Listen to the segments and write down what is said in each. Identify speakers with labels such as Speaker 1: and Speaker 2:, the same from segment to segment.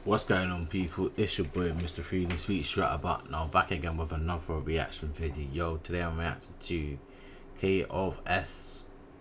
Speaker 1: What's going on, people? It's your boy Mr. Freely Speaks straight about now, back again with another reaction video. Today I'm reacting to K of S.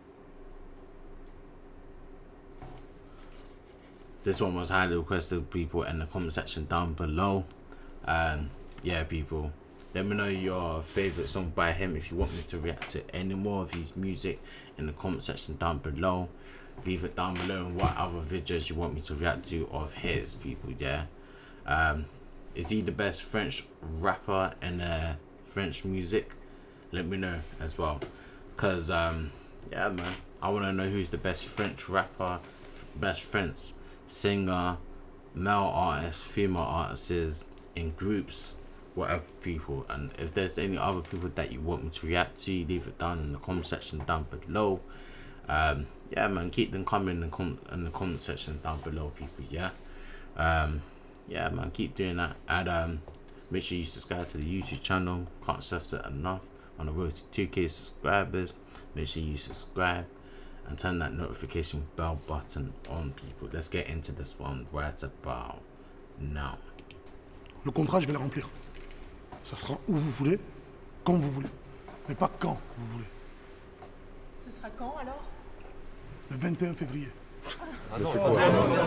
Speaker 1: This one was highly requested, people, in the comment section down below. Yeah, people, let me know your favorite song by him. If you want me to react to any more of his music, in the comment section down below. Leave it down below and what other videos you want me to react to of his, people. Yeah, is he the best French rapper in French music? Let me know as well, because yeah, man, I want to know who's the best French rapper, best French singer, male artist, female artists, in groups, whatever, people. And if there's any other people that you want me to react to, leave it down in the comment section down below. Yeah, man, keep them coming in the comment section down below, people. Yeah, yeah, man, keep doing that. And make sure you subscribe to the YouTube channel. Can't stress it enough. On the road to 2K subscribers, make sure you subscribe and turn that notification bell button on, people. Let's get into this one right about now.
Speaker 2: Le contrat, je vais le remplir. Ça sera où vous voulez, quand vous voulez, mais pas quand vous voulez.
Speaker 3: Ce sera quand alors?
Speaker 2: Le 21 février.
Speaker 4: Ah non, c'est pas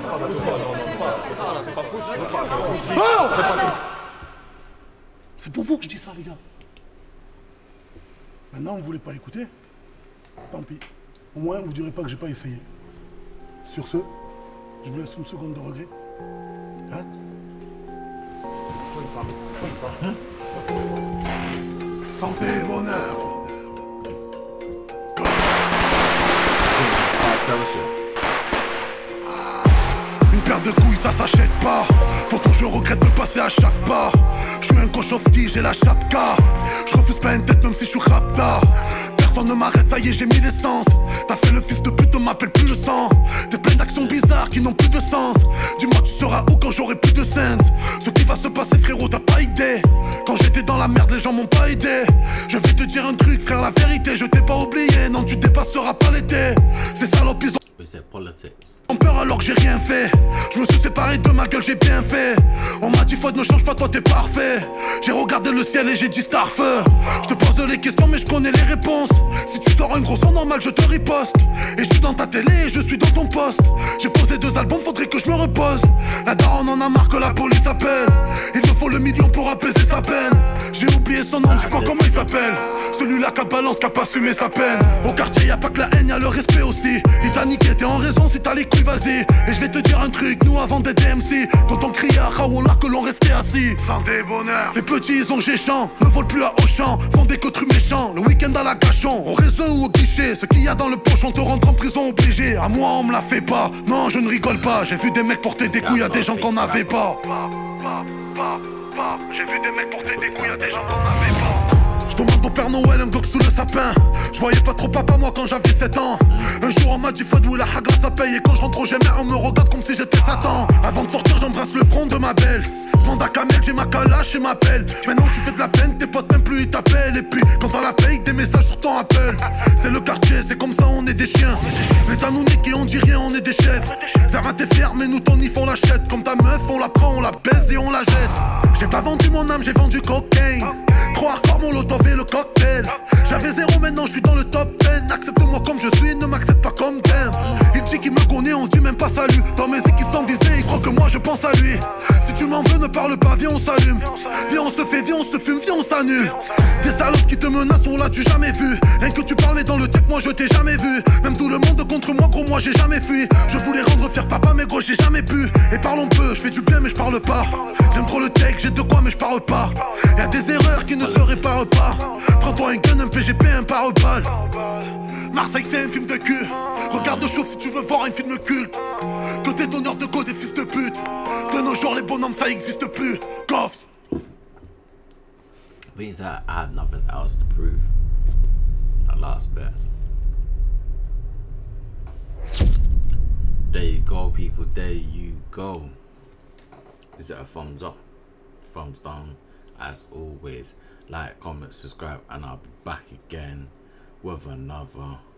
Speaker 4: possible.
Speaker 2: C'est pour vous que je dis ça, les gars. Maintenant, vous voulez pas écouter? Tant pis. Au moins, vous direz pas que j'ai pas essayé. Sur ce, je vous laisse une seconde de regret. Hein? Hein? Santé, bonheur. Une paire de couilles, ça s'achète pas. Pourtant je regrette de passer à chaque pas. Je suis un Kochowski, j'ai la chapka. Je refuse pas une tête même si je suis rapta. Personne ne m'arrête, ça y est, j'ai mis l'essence. T'as fait le fils de pute, on m'appelle plus le sang. T'es plein d'actions bizarres qui n'ont plus de sens. Dis-moi, tu seras où quand j'aurai plus de sens? Ce qui va se passer, frérot, t'as pas idée. Quand j'étais dans la merde, les gens m'ont pas aidé. Je vais te dire un truc, frère, la vérité, je t'ai pas oublié. Non, tu dépasseras pas l'été. Ces salopes, ils ont peur alors que j'ai rien fait. Je me suis séparé de ma gueule, j'ai bien fait. On m'a dit faute, ne change pas, toi t'es parfait. J'ai regardé le ciel et j'ai dit starfeu. Je te pose les questions mais je connais les réponses. Si tu sors un gros son normal, je te riposte. Et je suis dans ta télé et je suis dans ton poste. J'ai posé 2 albums, faudrait que je me repose. La daronne en a marre que la police appelle. Il me faut le million pour apaiser sa peine. J'ai oublié son nom, dis-moi comment il s'appelle. Celui-là qui balance, qui a pas assumé sa peine. Au quartier y'a pas que la haine, y'a le respect aussi. Il t'a niqué, t'es en raison, si t'as les couilles, vas-y. Et je vais te dire un truc, nous avant d'être DMC, quand on criait à Raoula que l'on restait assis. Santé, bonheur. Les petits ils ont géchant, ne volent plus à Auchan. Font des cotrus méchants, le week-end à la Gachon. Au réseau ou au guichet, ce qu'il y a dans le pochon te rentre en prison obligé. À moi on me la fait pas, non je ne rigole pas. J'ai vu des mecs porter des couilles à des gens qu'on n'avait pas. J'ai vu des mecs porter des couilles à des gens qu'on n'avait pas. Je demande au Père Noël un goc sous le sapin. Je voyais pas trop papa moi quand j'avais 7 ans. Un jour on m'a dit Fadou la hagra ça paye. Et quand je rentre au GMR on me regarde comme si j'étais Satan. Avant de sortir j'embrasse le front de ma belle. Demande à Kamel, j'ai ma calache et m'appelle. Maintenant tu fais de la peine, tes potes même plus ils t'appellent. Et puis quand t'as la paye, des messages sur ton appel. C'est le quartier, c'est comme ça on est des chiens. L'État nous nique et on dit rien, on est des chefs. Zerma t'es fier mais nous ton nif on l'achète. Comme ta meuf on la prend, on la baise et on la jette. J'ai pas vendu mon âme, j'ai vendu cocaine. Trop hardcore mon lotov et le cocktail. J'avais 0 maintenant je suis dans le top 10. Accepte-moi comme je suis, ne m'accepte pas comme t'aimes. Il dit qu'il me connaît, on se dit même pas salut. Dans mes équipes sans visée, il croit que moi je pense à lui. Si tu m'en veux ne parle pas, viens on s'allume. Viens on se fait, viens on se fume, viens on s'annule. Des salopes qui te menacent, on l'a tu jamais vu. Rien que tu parles mais dans le check moi je t'ai jamais vu. Même tout le monde contre moi gros moi j'ai jamais fui. Je voulais rendre fier papa mais gros j'ai jamais pu. Et parlons peu, je fais du bien mais je parle pas. J'aime trop le tech, j'ai de quoi mais je parle pas. Y'a des erreurs qui ne se réparent pas. Prends-toi un gun, un PGP, un parole-balle. Marseille c'est un film de cul. Regarde chaud si tu veux voir un film culte. Côté d'honneur de go des fils de pute. De nos jours les bonhommes ça existe plus. Coffre.
Speaker 1: Means that I have nothing else to prove. The last bit. There you go, people. There you go. Is it a thumbs up? Thumbs down? As always, like, comment, subscribe, and I'll be back again with another